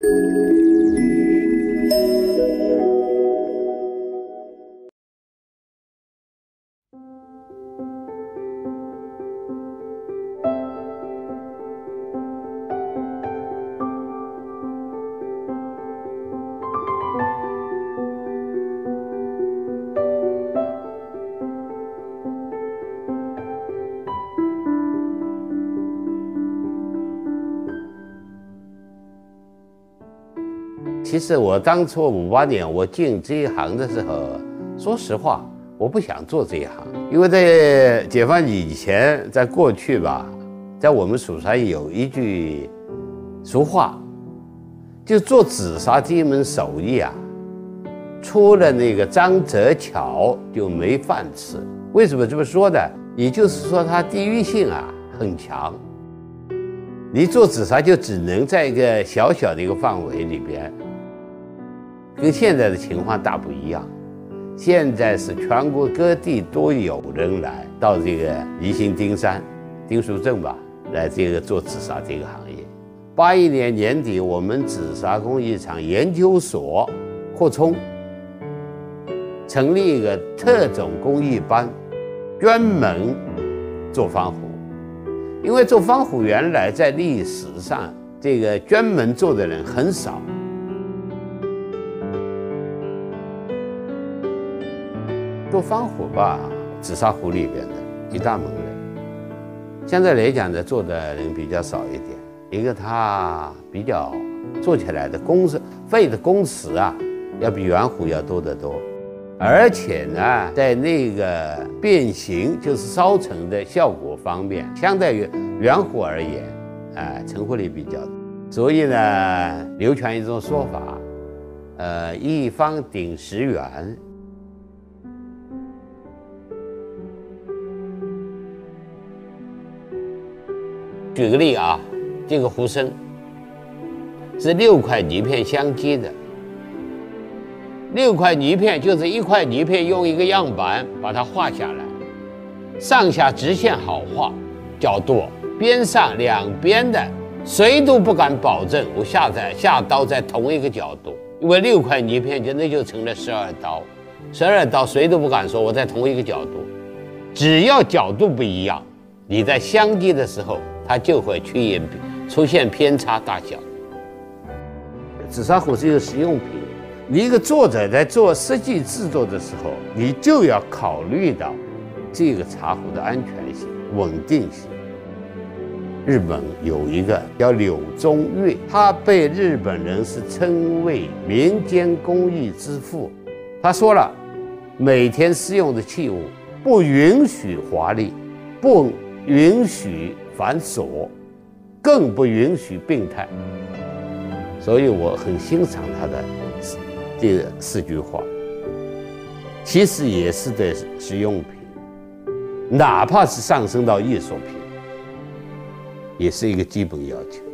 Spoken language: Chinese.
其实我当初58年我进这一行的时候，说实话，我不想做这一行，因为在解放以前，在过去吧，在我们蜀山有一句俗话，就做紫砂这一门手艺啊，除了那个张泽桥就没饭吃。为什么这么说呢？也就是说，它地域性啊很强。你做紫砂就只能在一个小小的一个范围里边。跟现在的情况大不一样，现在是全国各地都有人来到这个宜兴丁山、丁书镇吧，来这个做紫砂这个行业。81年年底，我们紫砂工艺厂研究所扩充，成立一个特种工艺班，专门做方壶。因为做方壶原来在历史上这个专门做的人很少。做方壶吧，紫砂壶里边的一大门人，现在来讲呢，做的人比较少一点。一个它比较做起来的费的工时啊，要比圆壶要多得多，而且呢，在那个变形就是烧成的效果方面，相对于圆壶而言，成活率比较低。所以呢，流传一种说法，一方顶10元。举个例啊，这个壶身是6块泥片相接的，6块泥片就是1块泥片用一个样板把它画下来，上下直线好画，角度边上两边的谁都不敢保证我下刀在同一个角度，因为6块泥片那就成了12刀，12刀谁都不敢说我在同一个角度，只要角度不一样，你在相接的时候它就会出现偏差大小。紫砂壶是一个实用品，你一个作者在做实际制作的时候，你就要考虑到这个茶壶的安全性、稳定性。日本有一个叫柳宗悦，他被日本人是称为民间工艺之父。他说了，每天使用的器物不允许华丽，不允许繁琐，更不允许病态。所以我很欣赏他的这个4句话，其实也是的实用品，哪怕是上升到艺术品，也是一个基本要求。